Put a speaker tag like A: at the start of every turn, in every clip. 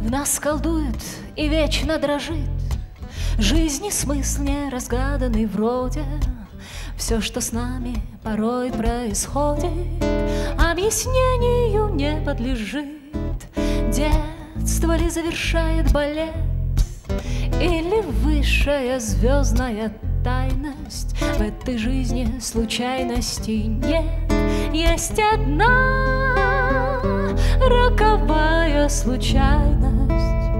A: В нас колдует и вечно дрожит жизни смысл неразгаданный вроде. Все, что с нами порой происходит, объяснению не подлежит. Детство ли завершает балет, или высшая звездная тайность? В этой жизни случайностей нет. Есть одна роковая случайность.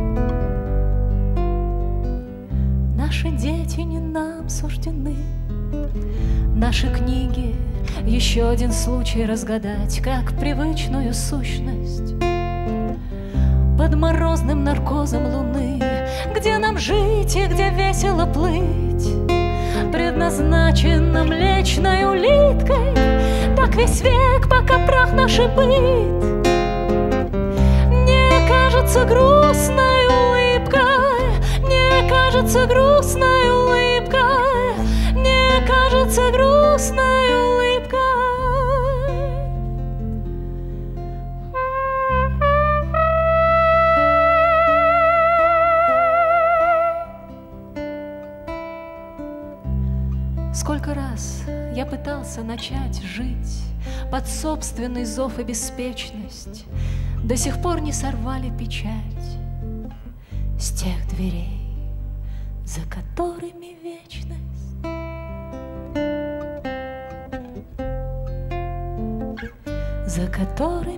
A: Наши дети не нам суждены. Наши книги — еще один случай разгадать, как привычную сущность. Под морозным наркозом луны, где нам жить и где весело плыть, предназначена млечной улиткой, так весь век, пока прах наш и быт. Не кажется грустной улыбкой, не кажется грустной улыбкой, не кажется грустной улыбкой. Сколько раз я пытался начать жить под собственный зов и беспечность, до сих пор не сорвали печать с тех дверей, за которыми вечность. За которыми